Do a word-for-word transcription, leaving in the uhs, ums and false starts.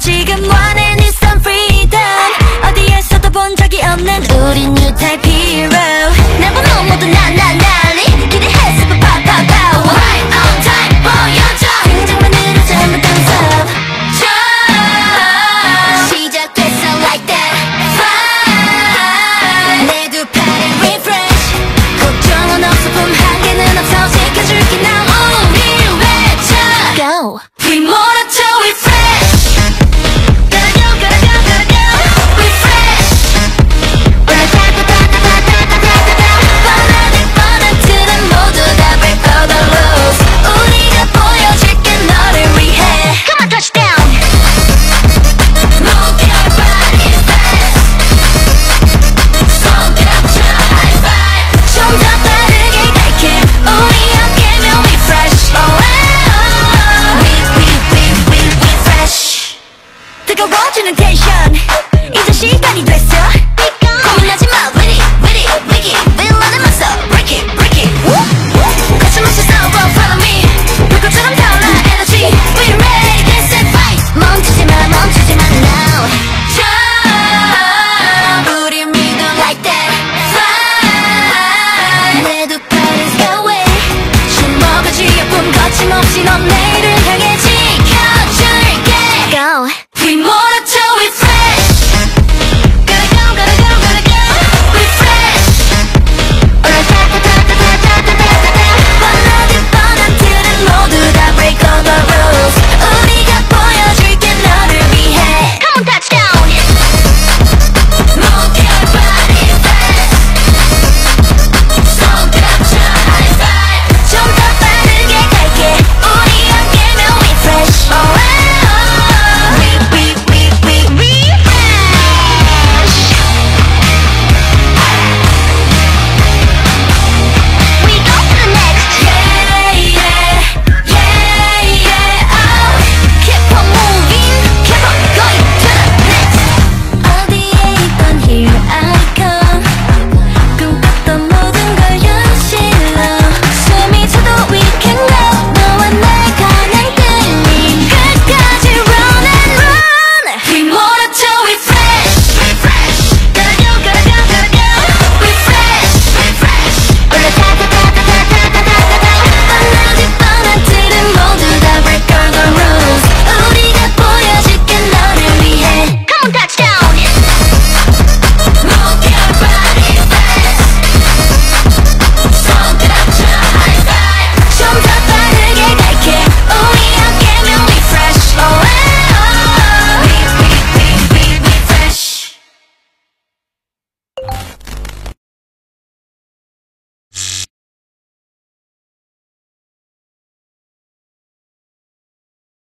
지금 원해 네 some freedom 어디에서도 본 적이 없는 우리 new type hero 날 보면 모두 나나나니 기대했을 뻔 파파파워 Right on time 보여줘 등장만으로 잘못 dancer 시작됐어 like that Fine 내 두 팔은 refresh 걱정은 없어 품 한계는 없어 지켜줄게 난 우리 외쳐 Go We 몰아쳐 refresh Gotta go gotta go gotta go Refresh 오늘 다다다다다다다다 뻔하네 뻔한들은 모두 다 break all the rules 우리가 보여줄게 너를 위해 Come on touchdown Move your body fast 손들어줘 high five 좀 더 빠르게 갈게 우리 함께면 we fresh oh oh we we we we we fresh 뜨거워지는 텐션 이제 시간이 됐어